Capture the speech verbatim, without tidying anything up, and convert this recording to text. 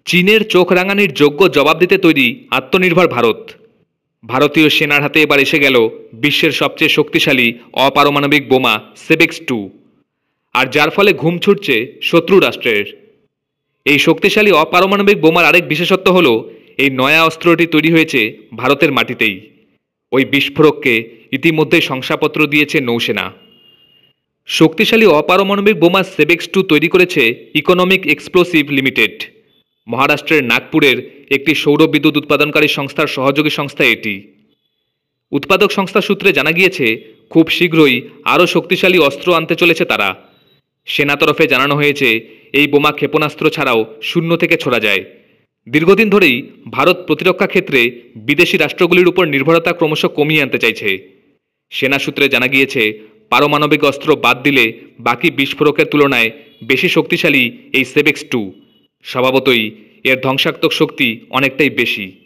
চীনের চোখ রাঙানির যোগ্য জবাব দিতে তৈরি আত্মনির্ভর ভারত। ভারতীয় সেনার হাতে এবার এসে গেল বিশ্বের সবচেয়ে শক্তিশালী অপারমাণবিক বোমা সেবেক্স টু, আর যার ফলে ঘুম ছুটছে শত্রু রাষ্ট্রের। এই শক্তিশালী অপারমাণবিক বোমার আরেক বিশেষত্ব হল এই নয়া অস্ত্রটি তৈরি হয়েছে ভারতের মাটিতেই। ওই বিস্ফোরককে ইতিমধ্যে শংসাপত্র দিয়েছে নৌসেনা। শক্তিশালী অপারমাণবিক বোমা সেবেক্স টু তৈরি করেছে ইকোনমিক এক্সপ্লোসিভ লিমিটেড। মহারাষ্ট্রের নাগপুরের একটি সৌর বিদ্যুৎ উৎপাদনকারী সংস্থার সহযোগী সংস্থা এটি। উৎপাদক সংস্থা সূত্রে জানা গিয়েছে, খুব শীঘ্রই আরও শক্তিশালী অস্ত্র আনতে চলেছে তারা। সেনা তরফে জানানো হয়েছে, এই বোমা ক্ষেপণাস্ত্র ছাড়াও শূন্য থেকে ছোড়া যায়। দীর্ঘদিন ধরেই ভারত প্রতিরক্ষা ক্ষেত্রে বিদেশি রাষ্ট্রগুলির উপর নির্ভরতা ক্রমশ কমিয়ে আনতে চাইছে। সেনা সূত্রে জানা গিয়েছে, পারমাণবিক অস্ত্র বাদ দিলে বাকি বিস্ফোরকের তুলনায় বেশি শক্তিশালী এই সেবেক্স টু। স্বভাবতই এর ধ্বংসাত্মক শক্তি অনেকটাই বেশি।